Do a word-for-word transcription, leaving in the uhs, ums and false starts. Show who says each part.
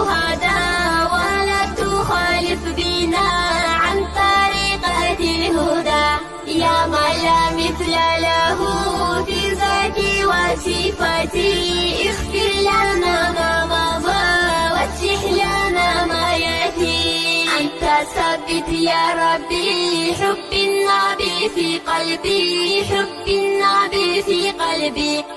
Speaker 1: هدى ولا تخالف بنا عن طريقة الهدى، يا من لا مثل له في ذاتي وصفاتي، اغفر لنا ما مضى وافتح لنا ما يأتي. أنت ثبت يا ربي حب النبي في قلبي، حب النبي في قلبي.